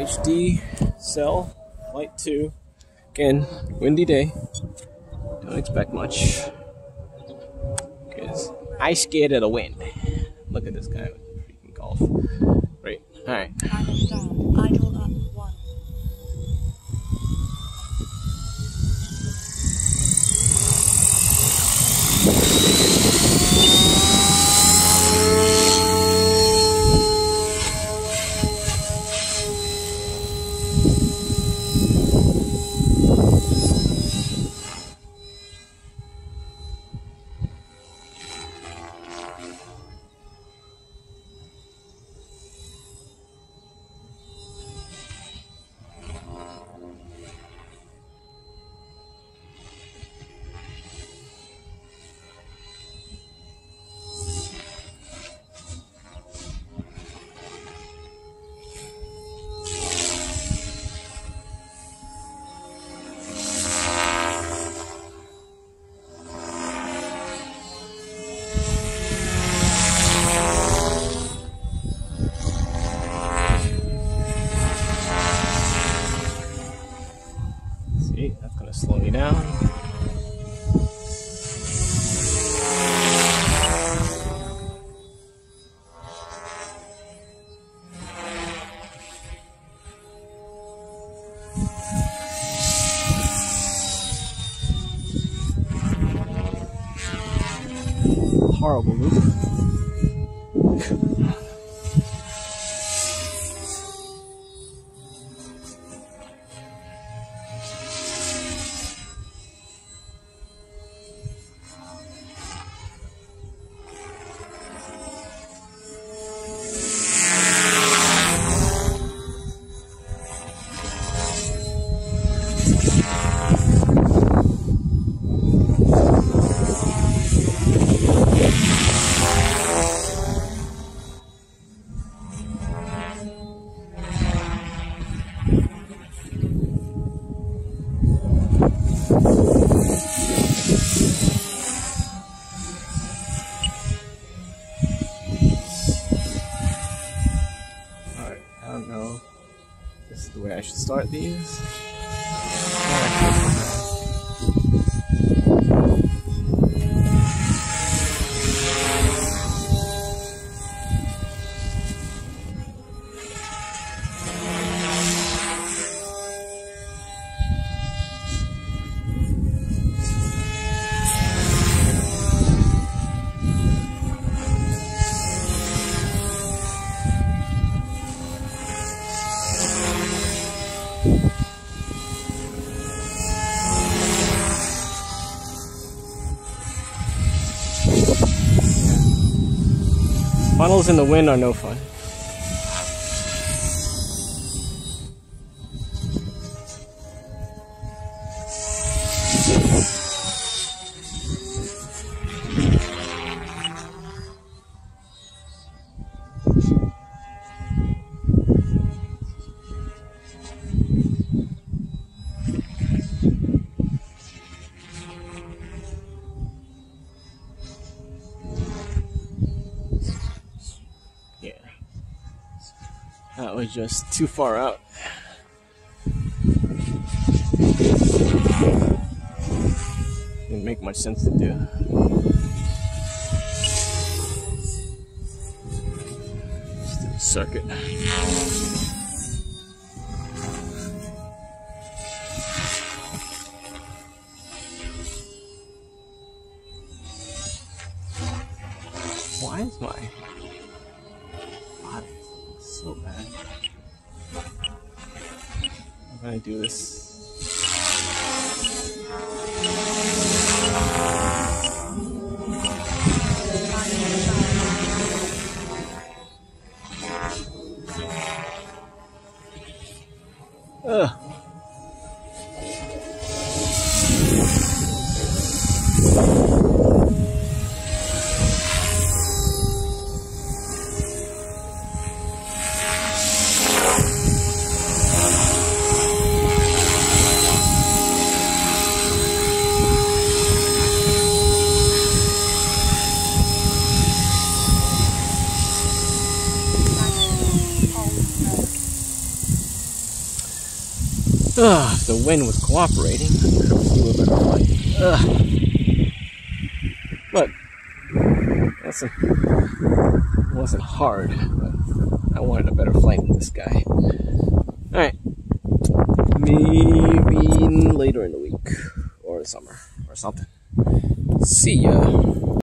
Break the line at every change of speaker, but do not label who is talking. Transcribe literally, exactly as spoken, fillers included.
H D cell, flight two. Again, windy day. Don't expect much. Because I scared of the wind. Look at this guy with freaking golf. Right, alright.
Idle up one.
That's gonna slow me down. Horrible loop. This is the way I should start these. Funnels in the wind are no fun. That was just too far out. Didn't make much sense to do. Just do a circuit. Why is my body so bad? I'm gonna do this. Ugh. Uh, if the wind was cooperating, I could have flew a better flight. Ugh. But it wasn't, it wasn't hard, but I wanted a better flight than this guy. Alright. Maybe later in the week, or the summer, or something. See ya.